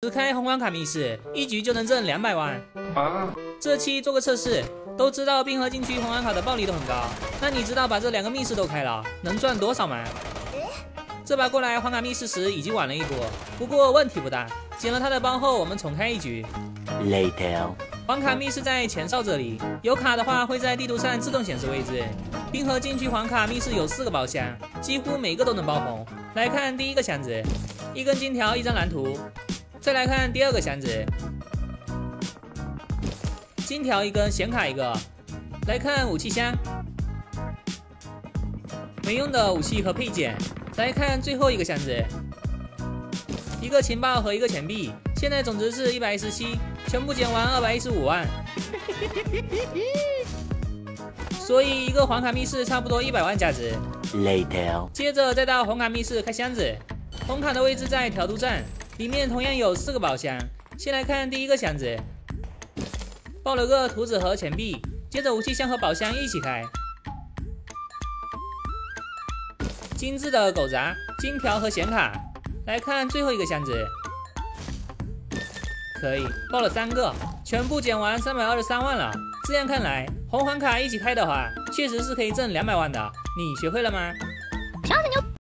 只开红黄卡密室，一局就能挣200万。这期做个测试，都知道冰河禁区红黄卡的暴利都很高，那你知道把这2个密室都开了，能赚多少吗？这把过来黄卡密室时已经晚了一步，不过问题不大。捡了他的包后，我们重开一局。 Later， 黄卡密室在前哨这里，有卡的话会在地图上自动显示位置。冰河禁区黄卡密室有4个包厢，几乎每个都能爆红。来看第一个箱子，一根金条，一张蓝图。再来看第二个箱子，金条一根，显卡一个。来看武器箱，没用的武器和配件。来看最后一个箱子，一个情报和一个钱币。现在总值是117，全部捡完215万。所以一个黄卡密室差不多100万价值。 Later， 接着再到红卡密室开箱子，红卡的位置在调度站，里面同样有4个宝箱。先来看第一个箱子，爆了个图纸和钱币，接着武器箱和宝箱一起开。精致的狗杂、金条和显卡。来看最后一个箱子，可以爆了3个，全部捡完323万了。这样看来，红黄卡一起开的话，确实是可以挣200万的。你学会了吗？